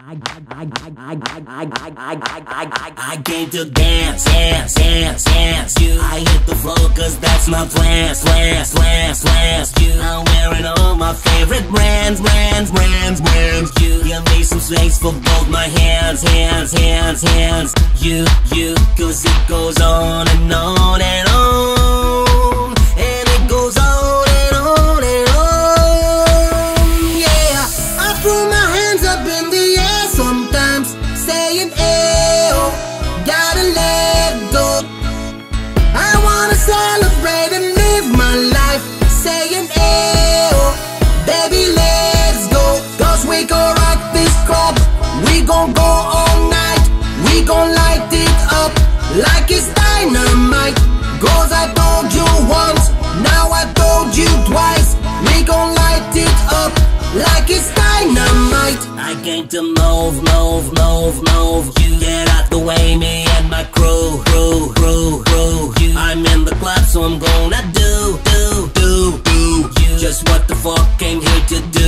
I came to dance, dance, dance, dance. You, I hit the floor 'cause that's my plans, plans, plans, plans. You, I'm wearing all my favorite brands, brands, brands, brands. You, give me some space for both my hands, hands, hands, hands. You, 'cause it goes on and on and on, and it goes on and on and on. Yeah, I throw my hands up in the air sometimes, saying, "Ayo, gotta let go." I wanna celebrate and live my life, saying, "Ayo, baby, let's go." 'Cause we gon' rock this club, we gon' go all night, we gon' light it up like it's dynamite. 'Cause I told you once, now I told you twice, we gon' light it up like it's dynamite. I came to move, move, move, move. You get out the way, me and my crew, crew, crew, crew. You, I'm in the club, so I'm gonna do you just what the fuck came here to do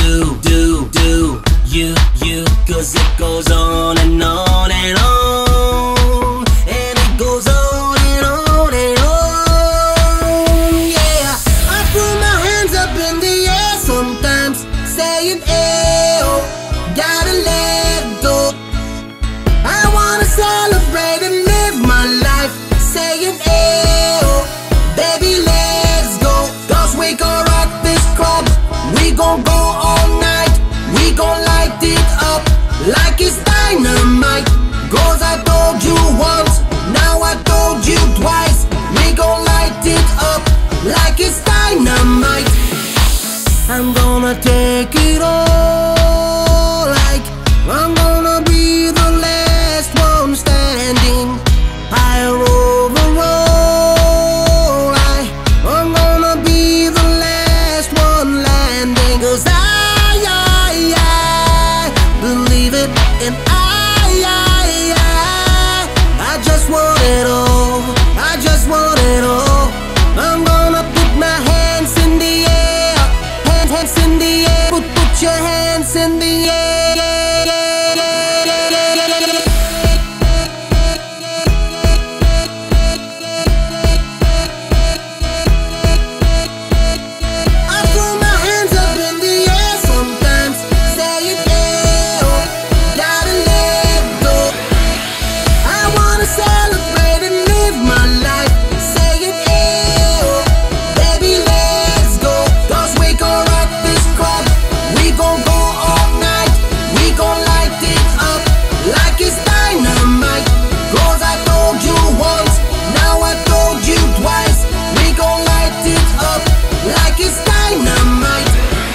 you, 'cause it goes on and on and on, and it goes on and on and on. Yeah, I throw my hands up in the air sometimes, saying, "Ayo, gotta let go." I wanna celebrate and live my life, saying, "Ayo, baby, let's go." 'Cause we gon' rock this club, we gon' go all night, we gon' light it up like it's dynamite. 'Cause I told you once, now I told you twice, we gon' light it up like it's dynamite. I'm gonna take it all, like I'm gonna be the last one standing. Higher overall, I'm gonna be the last one landing. 'Cause I believe it, and I just want it all, I just want it all. I'm gonna put my hands in the air, hands in the air, put your hands in the air. I throw my hands up in the air sometimes, saying, "Ayo, gotta let go." I wanna celebrate and live my life, saying, "Ayo, baby, let's go." 'Cause we gon' rock this club, we gon' go all night, we gon' light it up like it's dynamite. 'Cause I told you once, now I told you twice, we gon' light it up like it's dynamite.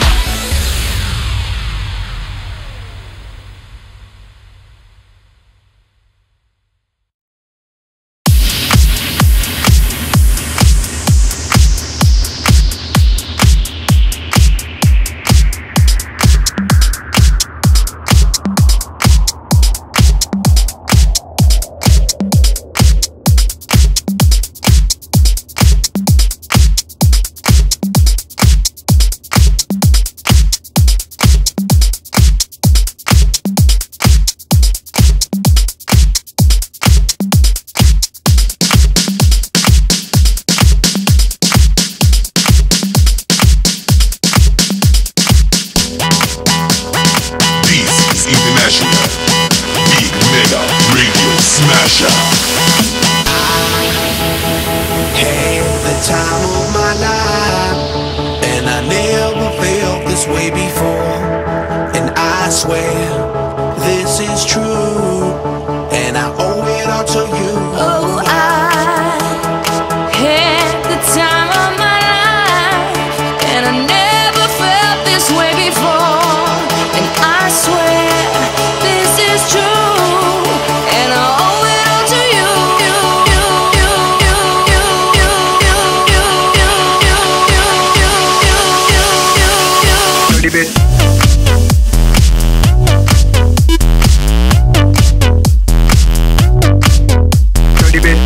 This is International Big Mega Radio Smasher. Had the time of my life, and I never felt this way before. And I swear this is true, and I owe it all to you. Oh, I had the time of my life, and I never felt this way before. And I swear this is true, and I owe it all to you. Dirty bit. Dirty bit.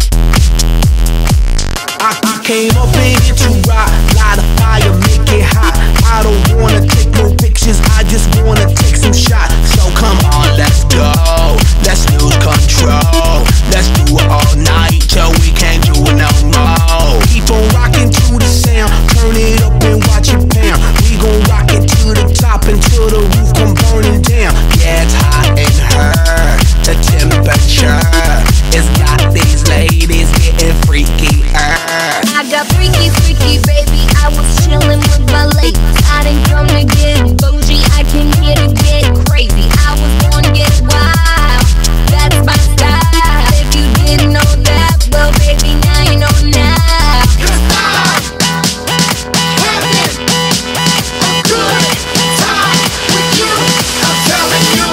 I came up in here to rock, light a fire, make it hot. I don't wanna take no pictures, I just wanna take some shots. So come on, let's go, let's lose control. Let's do it all night till we can't do it no more. Keep on rocking to the sound, turn it up and watch it pound. We gon' rock it to the top until the roof come burning down. Yeah, it's hot in her, the temperature it's got these ladies getting freaky. I got freaky, freaky, baby. I was chillin' with my ladies. I didn't come to get bougie, I came here to get crazy. I was born to get wild, that's my style. If you didn't know that, well, baby, now you know now. 'Cause I'm having a good time with you. I'm telling you,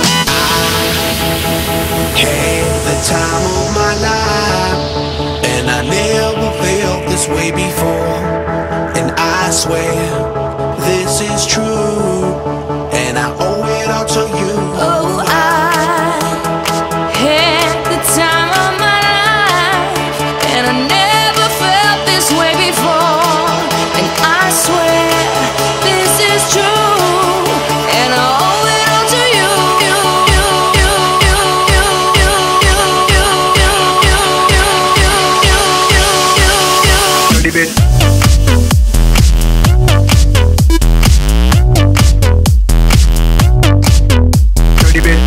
I had the time of my life, and I never felt this way before. And I swear this is true, and I owe it all to you. oh, I had the time of my life, and I never felt this way before. And I swear this is true, and I owe it all to you. Dirty bit. Dirty bit.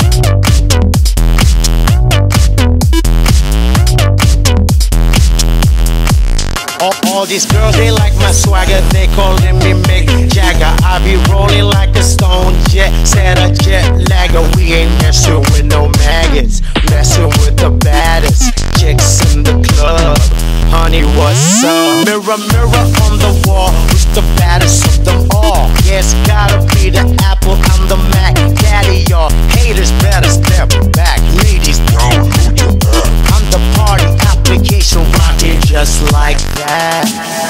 All these girls, they like my swagger, they calling me Mick Jagger. I be rolling like a stone jet, set a jet lagger. We ain't messing with no maggots, messing with the baddest chicks in the club. Honey, what's up? Mirror, mirror on the wall, who's the baddest of them all? Yeah, it's gotta be the Apple, I'm the Mac. Daddy, y'all haters better step back. Ladies, download your app. I'm the party application, rocking just like that.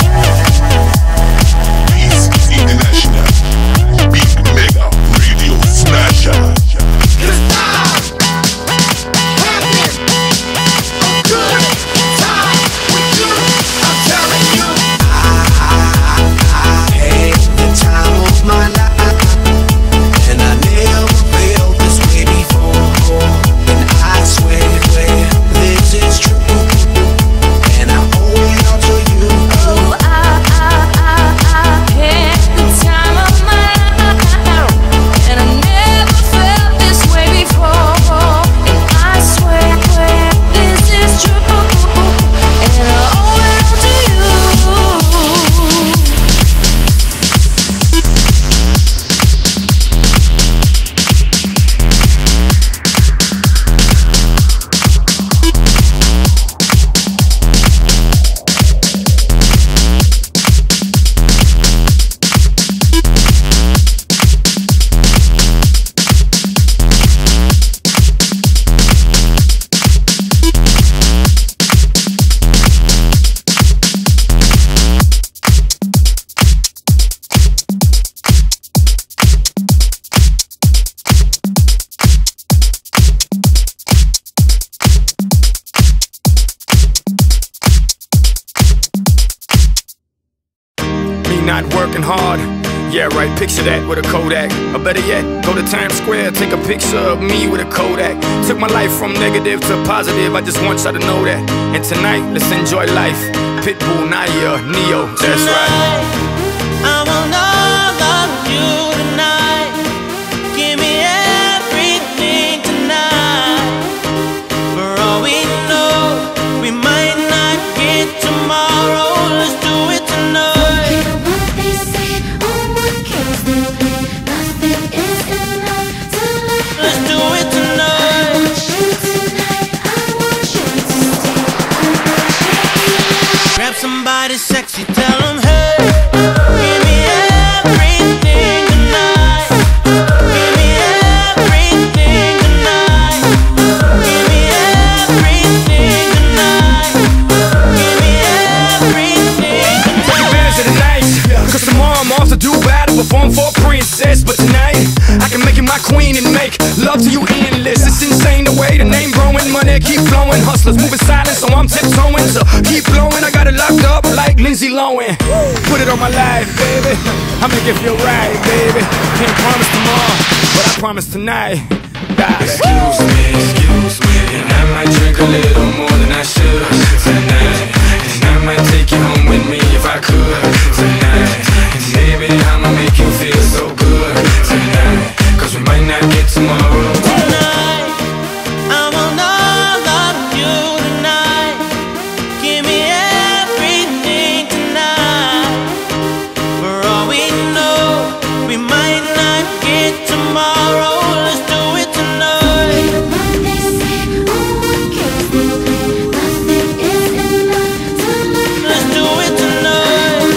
Beats International. Big Mega Radio Smasher. 'Cause I'm having a good time with you. I'm telling you, I had the time of my life, and I never felt this way before. And I swear this is true, and I owe it all to you. Oh, I had the time of my life, and I never felt this way before. And I swear this is true, and I owe it all to you. Me not working hard. Yeah, right, picture that with a Kodak. Or better yet, go to Times Square, take a picture of me with a Kodak. Took my life from negative to positive, I just want y'all to know that. And tonight, let's enjoy life. Pitbull, Naya, Neo, that's right. I want all of you tonight. Give me everything tonight. For all we know, we might not get tomorrow. Let's do it tonight. Let's do it tonight. Grab somebody sexy, tell them hey. Give me everything tonight. Give me everything tonight. Give me everything tonight. Give me everything tonight. Take advantage of the night, cause tomorrow I'm off to Dubai to perform for a princess. But tonight, I can make you my queen and make love to you endless. It's insane the way the name growing, money keep flowing. Hustlers moving silent, so I'm tiptoeing. So keep blowing, I got got it locked up like Lindsay Lohan. Put it on my life, baby. I make it feel right, baby. Can't promise tomorrow, but I promise tonight. Excuse me, and I might drink a little more than I should tonight. And I might take you home with me if I could tonight. And baby, I'ma make you feel so good tonight, 'cause we might not get tomorrow. Tonight, I want all of you tonight. Give me everything tonight. For all we know, we might not get tomorrow. Let's do it tonight. Let's do it tonight.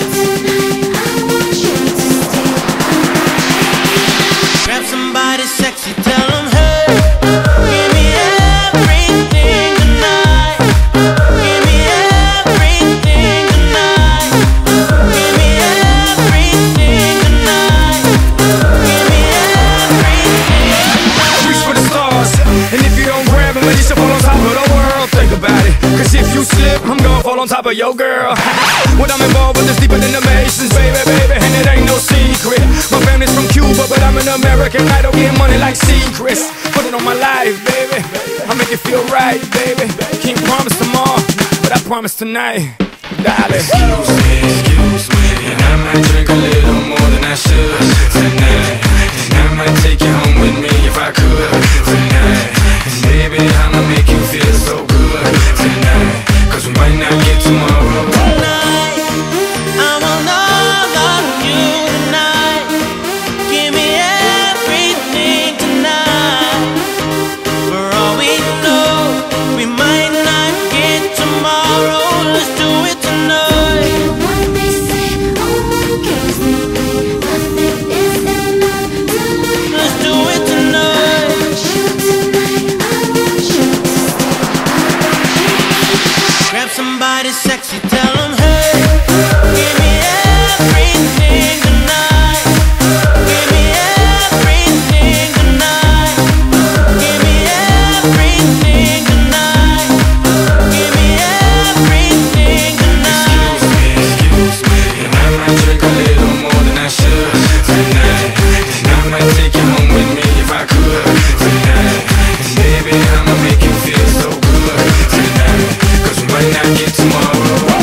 Grab somebody sexy, tell them, hey, give me everything tonight. Give me everything tonight. Give me everything tonight. Give me everything. Reach for the stars, and if you don't grab them, then you should fall on top of the world. Think about it, 'cause if you slip, I'm gonna fall on top of your girl. What I'm involved with is deeper than the Masons, baby, and it ain't no secret. My family's from Cuba, but I'm an American idol, getting money like secrets. Put it on my life, baby. I make it feel right, baby. Can't promise tomorrow, but I promise tonight, darling. Excuse me, and I might drink a little more than I should tonight. And I might take you home with me if I could tonight. And baby, I'ma make you feel so good tonight, 'cause we might not get tomorrow. Tonight, I want all of you tonight. Give me everything tonight. For all we know, we might not get tomorrow. Let's do it tonight. Let's do it tonight. Grab somebody sexy, tell them, hey, give me everything tonight. Give me everything tonight. Give me everything tonight. Give me everything tonight. Excuse me, and I might drink a little more than I should tonight. And I might take you home with me if I could tonight. And baby, I'ma make you feel so good tonight, 'cause we might not get tomorrow.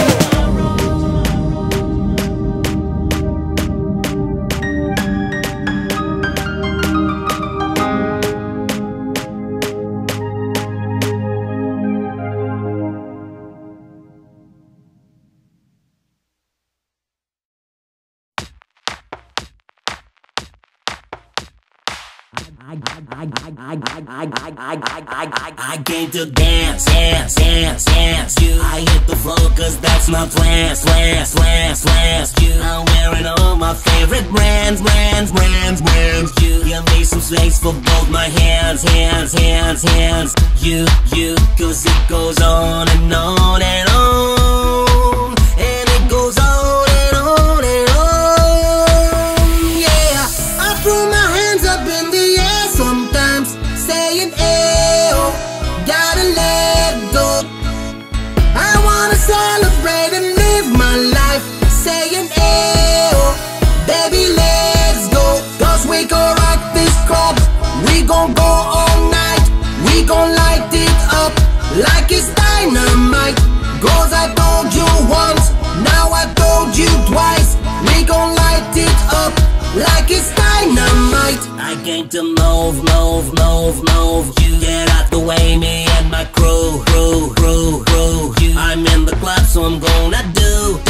I came to dance, dance, dance, dance. You, I hit the floor 'cause that's my plans, plans, plans, plans. You, I'm wearing all my favorite brands, brands, brands, brands. You leave some space for both my hands, hands, hands, hands. You, 'cause it goes on and on and on, and it goes on and on and on. Yeah, I threw my hands up in the air sometimes, saying, "Ayo, gotta let go." I wanna celebrate and live my life, saying, "Ayo, baby, let's go." 'Cause we gon' rock this club, we gon' go all night, we gon' light it up like it's dynamite. 'Cause I told you once, now I told you twice, we gon' light it up like it's dynamite. I came to move, move, move, move. You get out the way, me and my crew, crew, crew, crew. I'm in the club, so I'm gonna do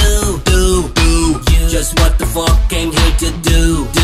just what the fuck came here to do.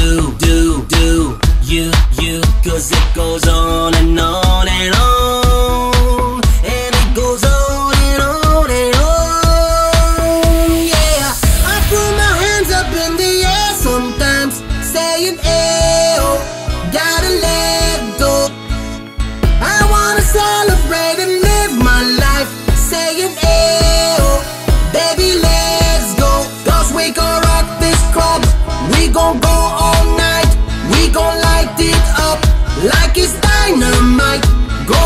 You, 'cause it goes on and on and on, and it goes on and on and on. Yeah, I threw my hands up in the air sometimes, saying, "Ayo, gotta let go." I wanna celebrate and live my life, saying, "Ayo, baby, let's go." 'Cause we gon' rock this club, we gon' go all night, we gon' light it up like it's dynamite. Go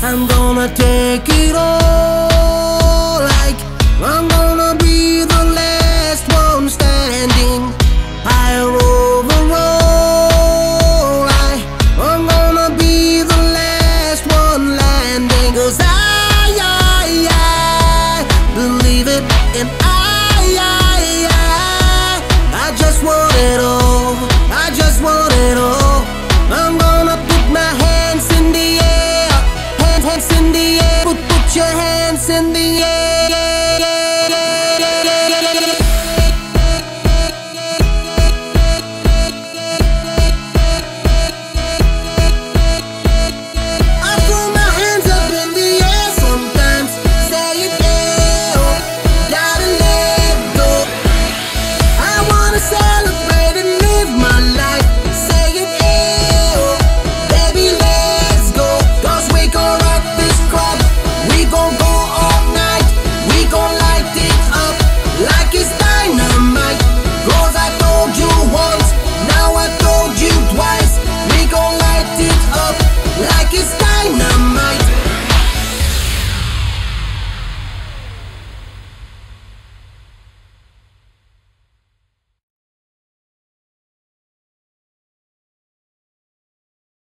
I'm gonna take